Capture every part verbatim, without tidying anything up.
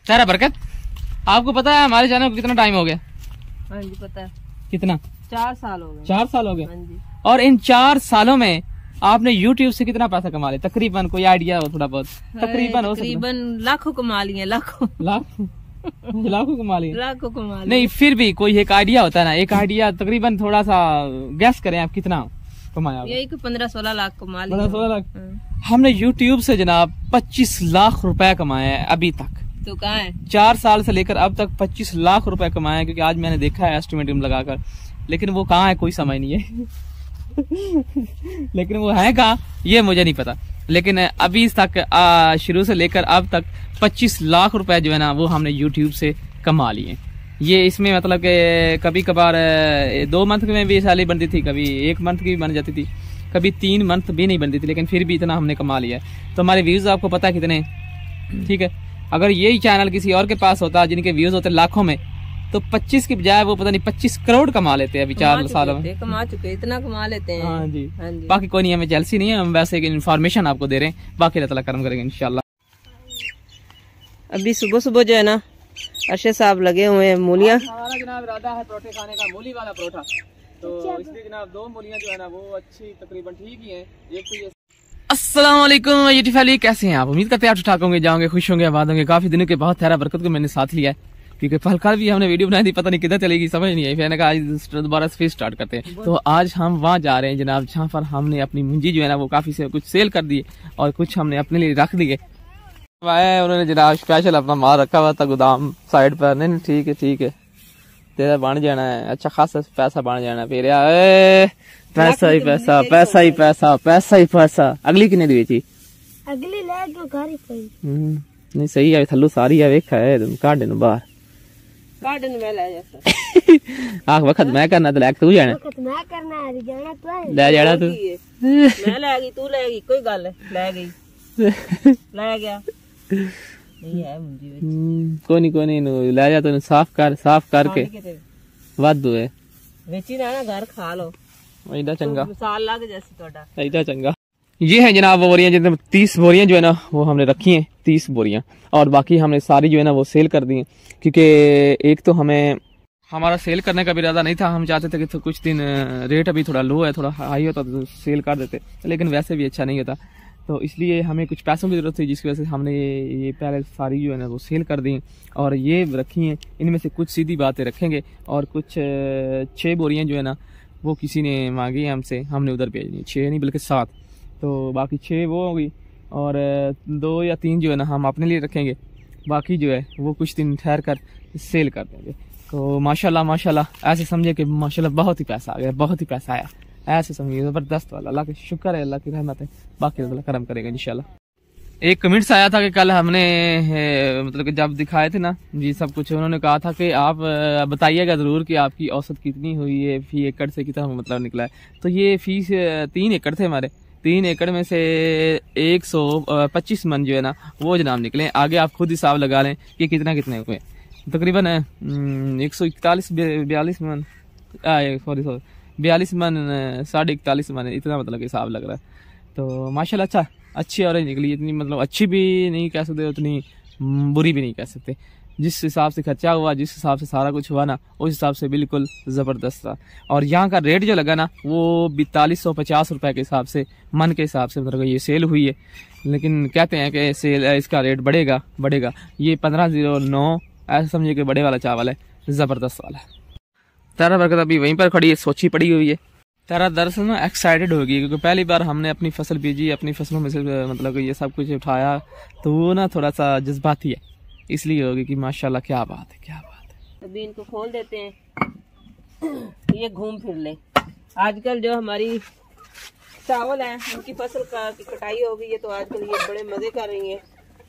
तारा बरकत, आपको पता है हमारे चैनल को कितना टाइम हो गया? हाँ जी पता है। कितना? चार साल हो गए। चार साल हो गए। हाँ जी। और इन चार सालों में आपने यूट्यूब से कितना पैसा कमा लिया? तकरीबन कोई आइडिया हो थोड़ा बहुत? तकरीबन हो तकरीबन लाखों कमा लिए। लाखों लाख लाखों कमा लिए? लाखों कमा लिए। नहीं फिर भी कोई एक आइडिया होता है ना, एक आइडिया तकरीबन थोड़ा सा गैस करें आप कितना कमाया? यही को पंद्रह सोलह लाख कमा लिए। पंद्रह सोलह लाख। हमने यूट्यूब से जनाब पच्चीस लाख रुपए कमाए हैं अभी तक। तो कहाँ है? चार साल से लेकर अब तक पच्चीस लाख रुपए कमाए हैं, क्योंकि आज मैंने देखा है एस्टिमेट लगाकर, लेकिन वो कहाँ है कोई समझ नहीं है। लेकिन वो है कहाँ ये मुझे नहीं पता। लेकिन अभी तक शुरू से लेकर अब तक पच्चीस लाख रुपए जो है ना वो हमने यूट्यूब से कमा लिए। ये इसमें मतलब कि कभी कभार दो मंथ में भी सैलरी बनती थी, कभी एक मंथ की भी बन जाती थी, कभी तीन मंथ भी नहीं बनती थी, लेकिन फिर भी इतना हमने कमा लिया। तो हमारे व्यूज आपको पता है कितने, ठीक है? अगर यही चैनल किसी और के पास होता जिनके व्यूज होते लाखों में, तो पच्चीस की बजाय वो पता नहीं पच्चीस करोड़ कमा लेते हैं अभी चार सालों में। कमा चुके, इतना कमा लेते हैं। हाँ जी, हाँ जी। बाकी कोई नहीं, हमें जेलसी नहीं है, हम वैसे एक इन्फॉर्मेशन आपको दे रहे हैं, बाकी अल्लाह ताला करम करेंगे इंशाल्लाह। अभी सुबह सुबह जो है ना अरशद साहब लगे हुए हैं मूलियाँ। हमारा जनाब इरादा है परोठे खाने का, मूली वाला परोठा, तो इसलिए जनाब दो मूलियाँ जो है ना वो अच्छी तकरीबन ठीक ही हैं। एक तो ये अस्सलाम वालेकुम यूट्यूब फैमिली, कैसे हैं आप? उम्मीद करते हैं आप ठीक ठाक होंगे, जाओगे, खुश होंगे, आबाद होंगे। काफी दिनों के बाद तारा बरकत को मैंने साथ लिया है, क्योंकि कल कल भी हमने वीडियो बनाई थी, पता नहीं किधर चलेगी समझ नहीं आई। मैंने कहा आज दोबारा से फिर स्टार्ट करते हैं। तो आज हम वहाँ जा रहे हैं जनाब जहाँ पर हमने अपनी मुंजी जो है ना वो काफी से कुछ सेल कर दी और कुछ हमने अपने लिए रख दिए। उन्होंने जनाब स्पेशल अपना माल रखा हुआ था गोदाम साइड पर। नहीं ठीक है ठीक है, तेरा बन जाना है, अच्छा खासा पैसा बन जाना फिर। पैसा ही पैसा, पैसा ही पैसा, पैसा ही पैसा। अगली कितने दी बेची? अगली ले जो घर पे। नहीं सही है, थल्लू सारी है, वेखा है तुम काटे नु बाहर गार्डन में ले जा। आख वक्त मैं करना तो लैक तू जाना। वक्त मैं करना है, जाना तू है। ले जाना तू। मैं ले गई, तू ले गई, कोई गल है, ले गई। ले गया नहीं है मुंजी विच। कोई नहीं कोई नहीं, ले जा तू, साफ कर, साफ करके वादू है वेची ना घर खा लो। ऐडा चंगा साल लग जैसे तोड़ा, ऐडा चंगा। ये है जनाब वो बोरियां, जितने तीस बोरियां जो है ना वो हमने रखी हैं, तीस बोरियां, और बाकी हमने सारी जो है ना वो सेल कर दी हैं। क्योंकि एक तो हमें हमारा सेल करने का भी इरादा नहीं था, हम चाहते थे कि तो कुछ दिन रेट अभी थोड़ा लो है, थोड़ा हाई होता तो सेल कर देते, लेकिन वैसे भी अच्छा नहीं होता, तो इसलिए हमें कुछ पैसों की जरूरत थी, जिसकी वजह से हमने ये पहले सारी जो है ना वो सेल कर दी और ये रखी हैं। इनमें से कुछ सीधी बातें रखेंगे और कुछ छः बोरियाँ जो है ना वो किसी ने मांगी है हमसे, हमने उधर भेजनी, छः नहीं बल्कि सात, तो बाकी छः वो होगी और दो या तीन जो है ना हम अपने लिए रखेंगे, बाकी जो है वो कुछ दिन ठहर कर सेल कर देंगे। तो माशाल्लाह माशाल्लाह ऐसे समझे कि माशाल्लाह बहुत ही पैसा आ गया, बहुत ही पैसा आया, ऐसे समझिए ज़बरदस्त वाला। अल्लाह का शुक्र है, अल्लाह की रहमत है, बाकी अल्लाह करम करेगा इंशाल्लाह। एक कमेंट्स आया था कि कल हमने मतलब कि जब दिखाए थे ना जी सब कुछ, उन्होंने कहा था कि आप बताइएगा ज़रूर कि आपकी औसत कितनी हुई है, फी एकड़ से कितना मतलब निकला है। तो ये फी तीन एकड़ थे हमारे, तीन एकड़ में से एक सौ पच्चीस मन जो है ना वो जनाब निकले। आगे आप खुद हिसाब लगा लें कि कितना कितने हुए, तकरीबन एक सौ इकतालीस बयालीस मन सॉरी सॉरी बयालीस मन साढ़े इकतालीस मन, इतना मतलब हिसाब लग रहा है। तो माशाल्लाह अच्छा अच्छी ऑरेंज निकली, इतनी मतलब अच्छी भी नहीं कह सकते, उतनी बुरी भी नहीं कह सकते। जिस हिसाब से खर्चा हुआ, जिस हिसाब से सारा कुछ हुआ ना, उस हिसाब से बिल्कुल ज़बरदस्त था। और यहाँ का रेट जो लगा ना वो बैतालीस सौ पचास रुपये के हिसाब से, मन के हिसाब से मतलब ये सेल हुई है। लेकिन कहते हैं कि सेल इसका रेट बढ़ेगा बढ़ेगा ये पंद्रह जीरो नौ ऐसा समझिए कि बड़े वाला चावल है, ज़बरदस्त वाला है। तारा बरकत अभी वहीं पर खड़ी है, सोची पड़ी हुई है। तारा दरअसल ना एक्साइटेड होगी, क्योंकि पहली बार हमने अपनी फसल बीजी, अपनी फसलों में से मतलब ये सब कुछ उठाया, तो वो ना थोड़ा सा जज्बाती है, इसलिए होगी कि माशाल्लाह क्या बात है क्या बात है। अभी इनको खोल देते हैं, ये घूम फिर ले। आजकल जो हमारी चावल है उनकी फसल का की कटाई हो गई है, तो आजकल ये बड़े मजे कर रही हैं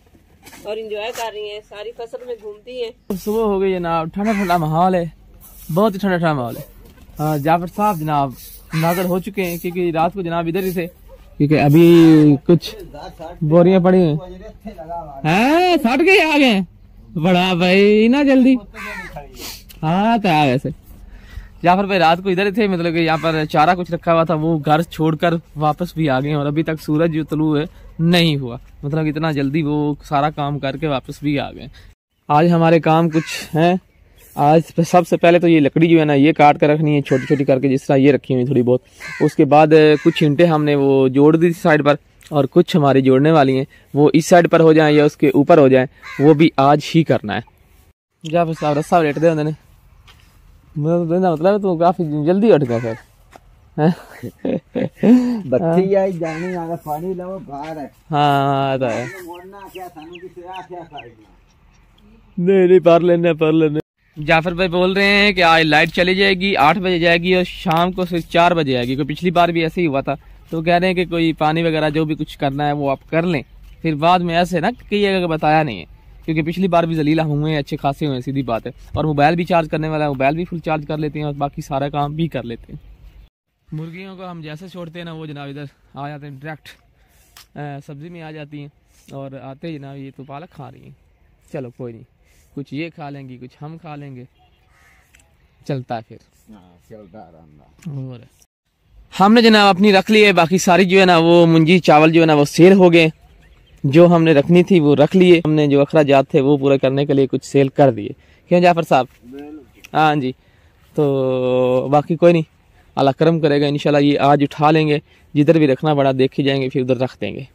और इंजॉय कर रही हैं, सारी फसल में घूमती हैं। सुबह हो गई जनाब, ठंडा ठंडा माहौल है, बहुत ही ठंडा ठंडा माहौल है। जाफर साहब जनाब नाजर हो चुके हैं, क्योंकि रात को जनाब इधर ही थे, क्योंकि अभी कुछ बोरियां पड़ी हैं। फट गए आ गए बड़ा भाई ना जल्दी। हाँ तो आ वैसे जाफर भाई रात को इधर ही थे, मतलब कि यहाँ पर चारा कुछ रखा हुआ था, वो घर छोड़कर वापस भी आ गए और अभी तक सूरज जो तलू है नहीं हुआ, मतलब इतना जल्दी वो सारा काम करके वापस भी आ गए। आज हमारे काम कुछ हैं। आज सबसे पहले तो ये लकड़ी जो है ना ये काट कर रखनी है छोटी छोटी करके, जिस तरह ये रखी हुई थोड़ी बहुत। उसके बाद कुछ ईंटें हमने वो जोड़ दी साइड पर, और कुछ हमारी जोड़ने वाली हैं, वो इस साइड पर हो जाएं या उसके ऊपर हो जाएं, वो भी आज ही करना है। जा फिर साहब रस्सा लेट दे उन्होंने, मतलब तो काफी जल्दी उठ गया फिर। बच्ची आई जानी आगे पानी लाओ बाहर है। हाँ आता है, क्या थानू की सेवा क्या नहीं नहीं पर लेने पर लेने। जाफर भाई बोल रहे हैं कि आज लाइट चली जाएगी, आठ बजे जाएगी और शाम को सिर्फ चार बजे आएगी। कोई पिछली बार भी ऐसे ही हुआ था, तो कह रहे हैं कि कोई पानी वगैरह जो भी कुछ करना है वो आप कर लें, फिर बाद में ऐसे ना कई जगह बताया नहीं है, क्योंकि पिछली बार भी जलीला हुए हैं, अच्छे खासे हुए हैं, सीधी बात है। और मोबाइल भी चार्ज करने वाला है, मोबाइल भी फुल चार्ज कर लेते हैं और बाकी सारा काम भी कर लेते हैं। मुर्गियों को हम जैसे छोड़ते हैं ना, वो जनाब इधर आ जाते हैं, डायरेक्ट सब्जी में आ जाती हैं, और आते ही जनाब ये तो पालक खा रही हैं। चलो कोई नहीं, कुछ ये खा लेंगी, कुछ हम खा लेंगे, चलता है फिर। चलता रहना। और हमने जनाब अपनी रख ली है, बाकी सारी जो है ना वो मुंजी चावल जो है ना वो सेल हो गए। जो हमने रखनी थी वो रख लिए हमने, जो अखराजात थे वो पूरे करने के लिए कुछ सेल कर दिए। क्यों जाफर साहब? हाँ जी। तो बाकी कोई नहीं, अल्लाह करम करेगा इंशाल्लाह, ये आज उठा लेंगे, जिधर भी रखना पड़ा देख ही जाएंगे, फिर उधर रख देंगे।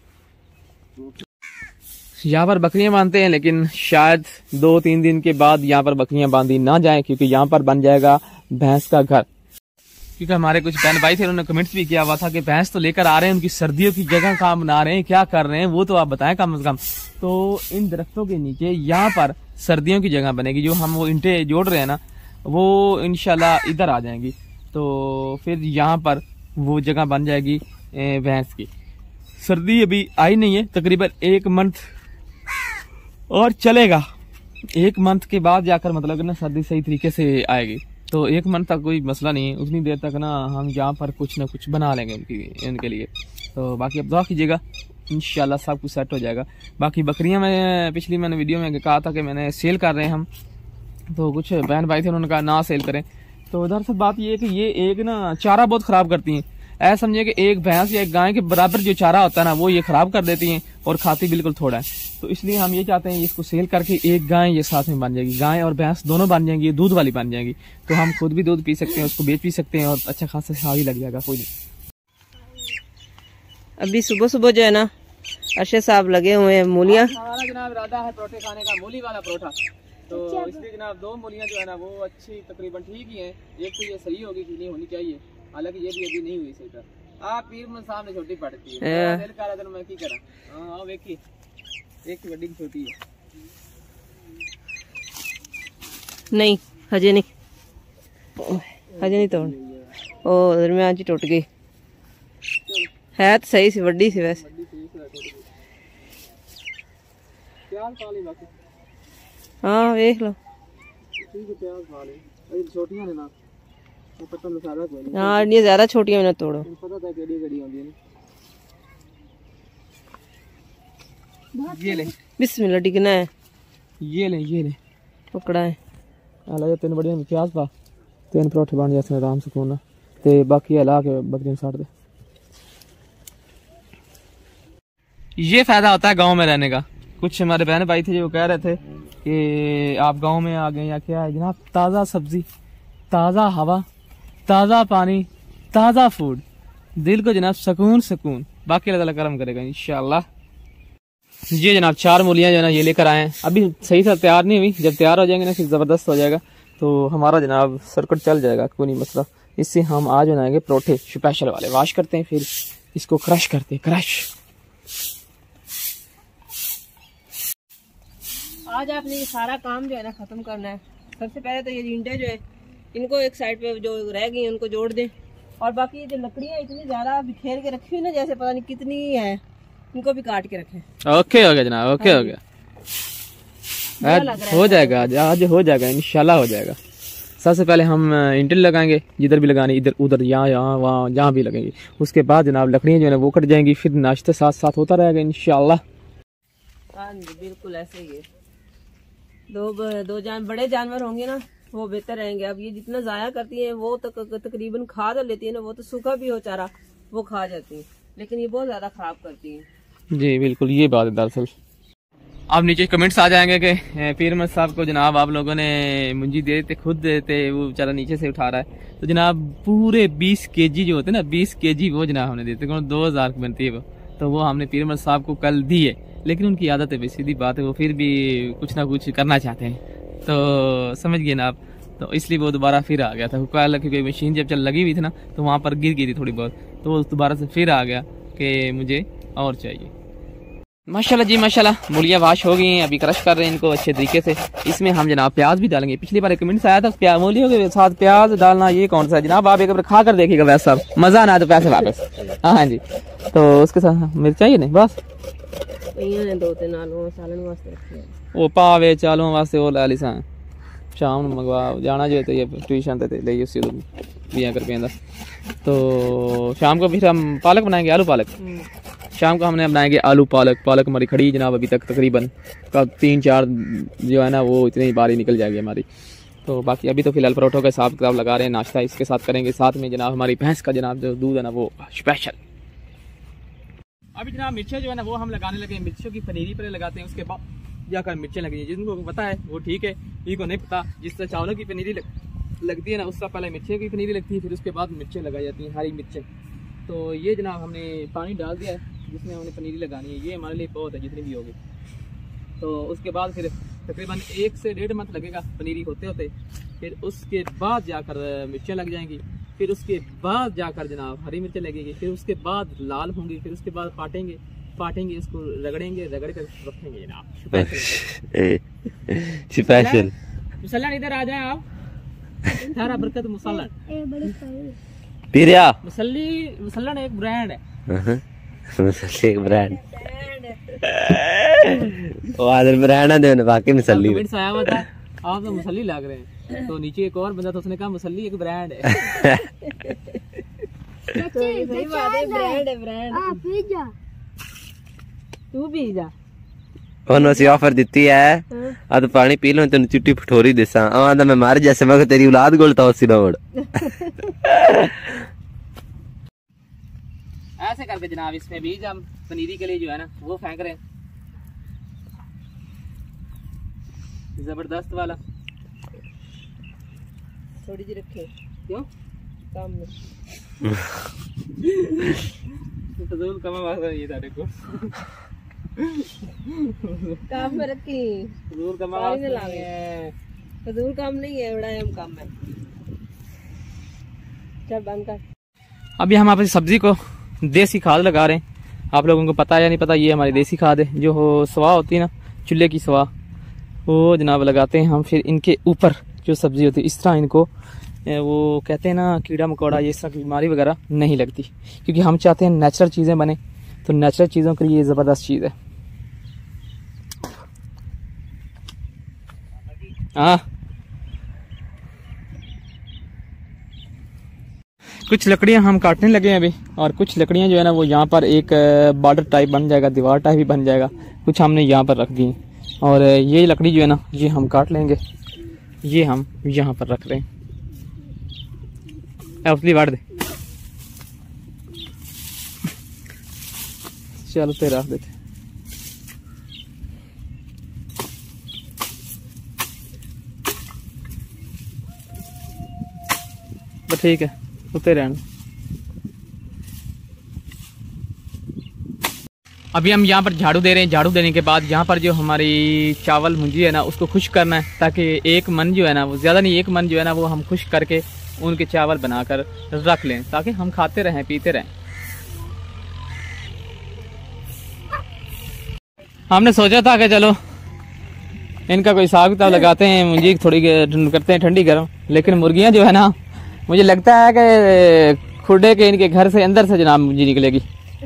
यहाँ पर बकरियां बांधते हैं, लेकिन शायद दो तीन दिन के बाद यहाँ पर बकरियां बांधी ना जाएं, क्योंकि यहाँ पर बन जाएगा भैंस का घर। क्योंकि हमारे कुछ बहन भाई थे, उन्होंने कमेंट्स भी किया हुआ था कि भैंस तो लेकर आ रहे हैं, उनकी सर्दियों की जगह कहाँ बना रहे हैं, क्या कर रहे हैं, वो तो आप बताएं कम से कम। तो इन दरख्तों के नीचे यहाँ पर सर्दियों की जगह बनेगी, जो हम वो ईंटें जोड़ रहे हैं ना, वो इंशाल्लाह इधर आ जाएंगी, तो फिर यहाँ पर वो जगह बन जाएगी भैंस की। सर्दी अभी आई नहीं है, तकरीबन एक मंथ और चलेगा, एक मंथ के बाद जाकर मतलब ना सर्दी सही तरीके से आएगी। तो एक मंथ तक कोई मसला नहीं है, उतनी देर तक ना हम यहाँ पर कुछ ना कुछ बना लेंगे उनकी इनके लिए। तो बाकी अब दुआ कीजिएगा, इंशाल्लाह सब कुछ सेट हो जाएगा। बाकी बकरियां मैं पिछली मैंने वीडियो में कहा था कि मैंने सेल कर रहे हैं हम, तो कुछ बहन भाई थे उन्होंने कहा ना सेल करें। तो दरअसल बात ये है कि ये एक ना चारा बहुत खराब करती हैं। ऐसा समझिए कि एक भैंस या एक गाय के बराबर जो चारा होता है ना, वो ये खराब कर देती हैं और खाती बिल्कुल थोड़ा है। तो इसलिए हम ये चाहते हैं इसको सेल करके एक गाय ये साथ में बन जाएगी, गाय और भैंस दोनों बन जाएंगी, दूध वाली बन जाएंगी, तो हम खुद भी दूध पी सकते हैं, उसको बेच भी सकते हैं और अच्छा खासा शाही लग जाएगा। कोई नहीं। अभी सुबह सुबह जो है ना अरशद साहब लगे हुए हैं मूलियाँ। हमारा जनाब इरादा है परोठे खाने का, मूली वाला परोठा। तो इसलिए जनाब दो मूलियाँ जो है ना वो अच्छी तकरीबन ठीक ही हैं। एक तो ये सही होगी कि नहीं होनी चाहिए, हालांकि ये भी अभी नहीं हुई सही तरह। आप पीर में सामने छोटी पड़ती है, दिल कर रहा था मैं की करा। हां देखिए, एक बड़ी की छोटी है। नहीं हजे नहीं, हजे नहीं तोड़। ओ दरमियान जी टूट गई, है तो सही सी, बड़ी सी वैसे। प्याज खा ली बाकी। हाँ देख लो, प्याज खा ली, अरे छोटियां ने ना पता नहीं सारा कोई। हाँ ये ज्यादा छोटियां ना तोड़ो, पता था केड़ी केड़ी होंदी है ना। ये ले बिस्मिल्लाह, टिकना है, ये ले ये ले पकड़ा है। हालांकि तीन बड़ियां प्याज पा, तीन परोठे बन जाते हैं आराम सुकून ते, बाकी हला के बकरियां साड़ दे। ये फायदा होता है गांव में रहने का। कुछ हमारे बहन भाई थे जो कह रहे थे कि आप गांव में आ गए या क्या है। जनाब ताज़ा सब्जी, ताज़ा हवा, ताज़ा पानी, ताज़ा फूड, दिल को जनाब सुकून सुकून। बाकी अल्लाह ताला करम करेगा इंशाल्लाह। ये जनाब चार मूलियाँ जो है ना ये लेकर आए हैं, अभी सही से तैयार नहीं हुई, जब तैयार हो जाएंगे ना फिर ज़बरदस्त हो जाएगा, तो हमारा जनाब सर्किट चल जाएगा, कोई नहीं मसला। इससे हम आज बनाएंगे परोठे स्पेशल वाले। वाश करते हैं, फिर इसको क्रश करते हैं, क्रश। आज आपने ये सारा काम जो है ना खत्म करना है। सबसे पहले तो ये ईंटें जो है इनको एक साइड पे जो रह गई उनको जोड़ दें, और बाकी ये जो लकड़ियाँ इतनी ज्यादा बिखेर के रखी हुई ना, जैसे पता नहीं कितनी है, इनको भी काट के रखें। ओके हो गया जनाब, ओके हो गया, आज हो जाएगा, आज आज हो जाएगा इंशाल्लाह हो जाएगा। सबसे पहले हम ईंटें लगाएंगे, जिधर भी लगानी, इधर उधर यहाँ यहाँ वहाँ जहाँ भी लगेंगी। उसके बाद जनाब लकड़ियाँ जो है ना वो कट जाएंगी, फिर नाश्ते साथ साथ होता रहेगा इंशाल्लाह। हाँ बिल्कुल ऐसे ही है। दो दो जान बड़े जानवर होंगे ना वो बेहतर रहेंगे। अब ये जितना जाया करती हैं वो तक, तकरीबन खा तो लेती है ना, वो तो सूखा भी हो चारा वो खा जाती है, लेकिन ये बहुत ज्यादा खराब करती है। जी बिल्कुल, ये बात है दरअसल। अब नीचे कमेंट्स आ जाएंगे कि पीर अहमद साहब को जनाब आप लोगों ने मुंजी दे देते, खुद देते, वो बेचारा नीचे से उठा रहा है। तो जनाब पूरे बीस केजी जो होते हैं ना, बीस केजी वो जनाब हमने देते, दो हजार की बनती है वो, तो वो हमने पीर अहमद साहब को कल दी है। लेकिन उनकी आदत है, भाई सीधी बात है, वो फिर भी कुछ ना कुछ करना चाहते हैं, तो समझ गए ना आप। तो इसलिए वो दोबारा फिर आ गया था कल, क्योंकि मशीन जब चल लगी हुई थी ना तो वहाँ पर गिर गई थी थोड़ी बहुत, तो वो दोबारा से फिर आ गया कि मुझे और चाहिए। माशाल्लाह जी माशाल्लाह, मूलियाँ वाश हो गई हैं, अभी क्रश कर रहे हैं इनको अच्छे तरीके से। इसमें हम जनाब प्याज भी डालेंगे। पिछली बार कमेंट्स आया था प्याज मूलियों के साथ प्याज डालना, ये कौन सा है जनाब? आप एक बार खा कर देखिएगा, वैसा मजा ना तो पैसे वापस। हाँ हाँ जी, तो उसके साथ मिर्च चाहिए नहीं बस दो तीन आलू सालन वास्ते रखे, वो पावे चालू वास्ते वो ला ली सा शाम मंगवा जाना जो है ट्यूशन ते ले उसी बिया कर पेंदा। तो शाम को फिर हम पालक बनाएंगे, आलू पालक। शाम को हमने बनाएंगे आलू पालक। पालक हमारी खड़ी जनाब अभी तक तकरीबन का तीन चार जो है ना वो इतनी बारी निकल जाएगी हमारी। तो बाकी अभी तो फिलहाल परोठों का हिसाब किताब लगा रहे हैं, नाश्ता इसके साथ करेंगे। साथ में जनाब हमारी भैंस का जनाब जो दूध है ना वो स्पेशल। अभी जनाब मिर्चें जो है ना वो हम लगाने लगे, मिर्चों की पनीरी पर लगाते हैं, उसके बाद जाकर मिर्चें लगी। जिनको पता है वो ठीक है, इनको नहीं पता। जिस तरह चावलों की पनीरी लग, लगती है ना, उससे पहले मिर्चें की पनीरी लगती है, फिर उसके बाद मिर्चें लगाई जाती हैं, हरी मिर्चें। तो ये जनाब हमने पानी डाल दिया है जिसमें हमने पनीरी लगानी है, ये हमारे लिए बहुत है जितनी भी होगी। तो उसके बाद फिर तकरीबन एक से डेढ़ मंथ लगेगा पनीरी होते होते, फिर उसके बाद जाकर मिर्चें लग जाएंगी, फिर उसके बाद जाकर जनाब हरी मिर्चें लगेगी, फिर उसके बाद लाल होंगी, फिर उसके बाद पाटेंगे पाटेंगे इसको रगड़ेंगे, रगड़ कर रखेंगे जनाब स्पेशल। मुसल्लन इधर आ जाए आप, सारा बरकत मुसल्लन पीरिया मुसल्ली मुसल्लन एक ब्रांड है, एक ब्रांड वो आदर ब्रांड है ना, बाकी मसल्ली कमेंट्स आया हुआ था आप तो मुसल्ली लग रहे हैं, तो नीचे एक और बंदा था उसने कहा मुसल्ली एक ब्रांड है। सही बात है, ब्रांड है ब्रांड। हाँ पी जा, तू भी जा। ਉਹਨੂੰ ਅਸੀਂ ਆਫਰ ਦਿੱਤੀ ਹੈ ਆ ਤਾਂ ਪਾਣੀ ਪੀ ਲਓ ਤੈਨੂੰ ਚਿੱਟੀ ਫਠੋਰੀ ਦੇਸਾਂ ਆਂਦਾ मैं मर जैसे मैं तेरी औलाद गोल था उसी दौड़। ऐसे करके जनाब इसमें बीज हम पनीरी के लिए जो है ना वो फेंक रहे हैं, जबरदस्त वाला। थोड़ी जी रखे क्यों काम में फजूल कमा वाला ये था देखो काम में रखी फजूल कमा सारी ने वाला लागे, फजूल काम नहीं है, बड़ा अहम काम है। चल बंद कर। अभी हम अपनी सब्जी को देसी खाद लगा रहे हैं। आप लोगों को पता है या नहीं पता, ये हमारी देसी खाद है जो स्वाह होती है ना, चूल्हे की स्वाह, वो जनाब लगाते हैं हम। फिर इनके ऊपर जो सब्जी होती है इस तरह इनको वो कहते हैं ना कीड़ा मकोड़ा ये इस तरह की बीमारी वगैरह नहीं लगती, क्योंकि हम चाहते हैं नेचुरल चीज़ें बने। तो नेचुरल चीज़ों के लिए ये ज़बरदस्त चीज़ है। हाँ कुछ लकड़ियां हम काटने लगे हैं अभी, और कुछ लकड़ियां जो है ना वो यहाँ पर एक बॉर्डर टाइप बन जाएगा, दीवार टाइप भी बन जाएगा। कुछ हमने यहाँ पर रख दी, और ये लकड़ी जो है ना ये हम काट लेंगे, ये हम यहाँ पर रख रहे हैं। उसली वाड़ दे, चलो ते रख देते। तो ठीक है उते रहना। अभी हम यहाँ पर झाड़ू दे रहे हैं। झाड़ू देने के बाद यहाँ पर जो हमारी चावल मुंजी है ना उसको खुश्क करना है, ताकि एक मन जो है ना वो ज़्यादा नहीं, एक मन जो है ना वो हम खुश्क करके उनके चावल बनाकर रख लें, ताकि हम खाते रहें पीते रहें। हमने सोचा था कि चलो इनका कोई हिसाब किताब लगाते हैं, मुंजी थोड़ी करते हैं ठंडी गर्म, लेकिन मुर्गियाँ जो है ना मुझे लगता है कि खुडे के इनके घर से अंदर से जनाब मुंजी निकलेगी।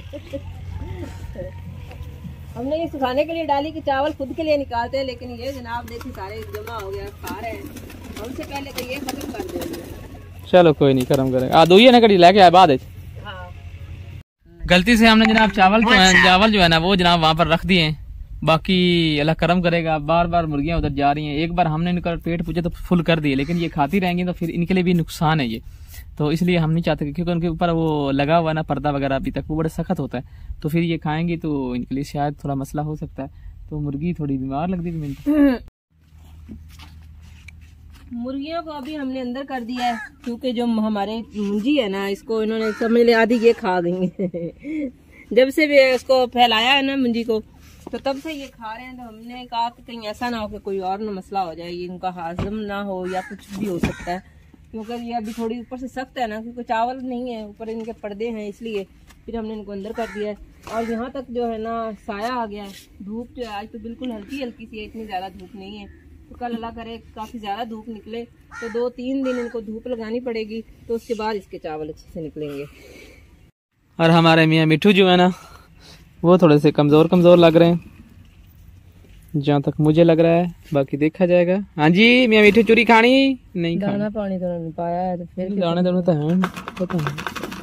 हमने ये सुखाने के लिए डाली कि चावल खुद के लिए निकालते हैं, लेकिन ये जनाब देखिए सारे जमा हो गया, खा रहे हैं। हमसे पहले तो ये खत्म कर देंगे। चलो कोई नहीं, कर्म करें। आ दो ही ना कड़ी लेके आए बाद। हाँ। गलती से हमने जनाब चावल जो है चावल जो है ना वो जनाब वहाँ पर रख दिए हैं, बाकी अल्लाह करम करेगा। बार बार मुर्गियाँ उधर जा रही हैं। एक बार हमने इनका पेट पूछा तो फुल कर दिए, लेकिन ये खाती रहेंगी तो फिर इनके लिए भी नुकसान है ये, तो इसलिए हम नहीं चाहते, क्योंकि उनके ऊपर वो लगा हुआ ना पर्दा वगैरह अभी तक वो बड़ा सख्त होता है, तो फिर ये खाएंगी तो इनके लिए शायद थोड़ा मसला हो सकता है। तो मुर्गी थोड़ी बीमार लगती थी मैंने। मुर्गियों को अभी हमने अंदर कर दिया है क्योंकि जो हमारे मुंजी है ना, इसको इन्होंने समझ लिया आधी ये खा देंगे। जब से भी इसको फैलाया है ना मुंजी को, तो तब से ये खा रहे हैं। तो हमने कहा कि कहीं ऐसा ना हो कि कोई और ना मसला हो जाए, ये इनका हाजम ना हो या कुछ भी हो सकता है, क्योंकि ये अभी थोड़ी ऊपर से सख्त है ना, क्योंकि चावल नहीं है, ऊपर इनके पर्दे हैं, इसलिए फिर हमने इनको अंदर कर दिया है। और यहाँ तक जो है ना साया आ गया है। धूप जो है आज तो बिल्कुल हल्की हल्की सी है, इतनी ज़्यादा धूप नहीं है। तो कल अल्लाह करे काफ़ी ज़्यादा धूप निकले तो दो तीन दिन इनको धूप लगानी पड़ेगी, तो उसके बाद इसके चावल अच्छे से निकलेंगे। और हमारे मियाँ मिठू जो है ना, वो थोड़े से कमज़ोर कमज़ोर लग रहे हैं, जहाँ तक मुझे लग रहा है, बाकी देखा जाएगा। हाँ जी मियाँ मिठू, चूरी खानी नहीं? दाना पानी तो नहीं पाया है, तो फिर दाने दोनों तो हैं, पता है।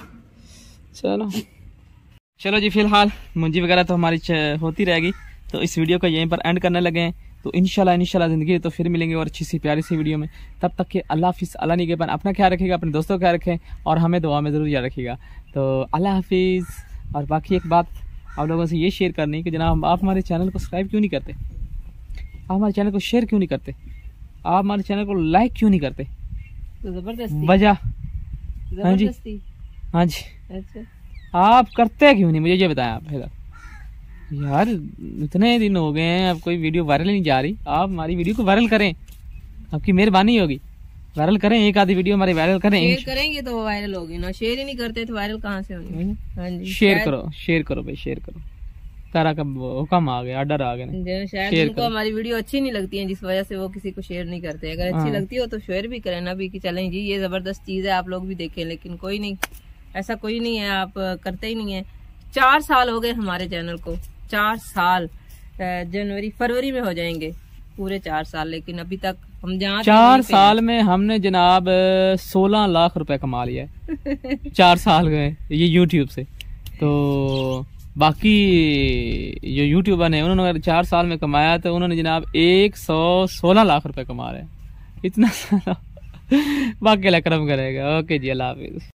चलो चलो जी, फिलहाल मुंजी वगैरह तो हमारी होती रहेगी, तो इस वीडियो को यहीं पर एंड करने लगे हैं। तो इंशाल्लाह इंशाल्लाह ज़िंदगी तो फिर मिलेंगे और अच्छी सी प्यारी सी वीडियो में। तब तक के अल्लाह हाफिज़, अल्लाह निगहबान। अपना ख्याल रखिएगा, अपने दोस्तों का ख्याल रखें और हमें दुआ में ज़रूर याद रखिएगा। तो अल्लाह हाफिज़। और बाकी एक बात आप लोगों से ये शेयर करनी कि जनाब आप हमारे चैनल को सब्सक्राइब क्यों नहीं करते, आप हमारे चैनल को शेयर क्यों नहीं करते, आप हमारे चैनल को लाइक क्यों नहीं करते? तो जबरदस्ती वजह? हाँ जी जबरदस्ती हाँ जी, अच्छा आप करते क्यों नहीं, मुझे ये बताएं आप। फिर यार इतने दिन हो गए हैं, अब कोई वीडियो वायरल नहीं जा रही, आप हमारी वीडियो को वायरल करें, आपकी मेहरबानी होगी। वायरल करें, एक आधी वीडियो हमारी वायरल करें। शेयर करेंगे तो वो वायरल होगी ना, शेयर ही नहीं करते तो वायरल कहाँ से होगी? हाँ जी, शेयर शायद- करो, शेयर करो भाई, शेयर करो। तारा का हुक्म आ गया, ऑर्डर आ गया ना। जो शायद शेयर उनको करो। हमारी वीडियो अच्छी नहीं लगती है, जिस वजह से वो किसी को शेयर नहीं करते। अगर अच्छी हाँ। लगती हो तो शेयर भी करें ना भी कि चलें जी ये जबरदस्त चीज है, आप लोग भी देखें। लेकिन कोई नहीं, ऐसा कोई नहीं है, आप करते ही नहीं है। चार साल हो गए हमारे चैनल को, चार साल, जनवरी फरवरी में हो जाएंगे पूरे चार साल, लेकिन अभी तक हम जहाँ चार साल में हमने जनाब सोलह लाख रुपए कमा लिया है। चार साल गए ये यूट्यूब से। तो बाकी जो यूट्यूबर ने उन्होंने अगर चार साल में कमाया तो उन्होंने जनाब एक सौ सोलह लाख रुपए कमा रहे हैं। इतना सारा बाकी अल्लाह करम करेगा। ओके जी, अल्लाह हाफिज।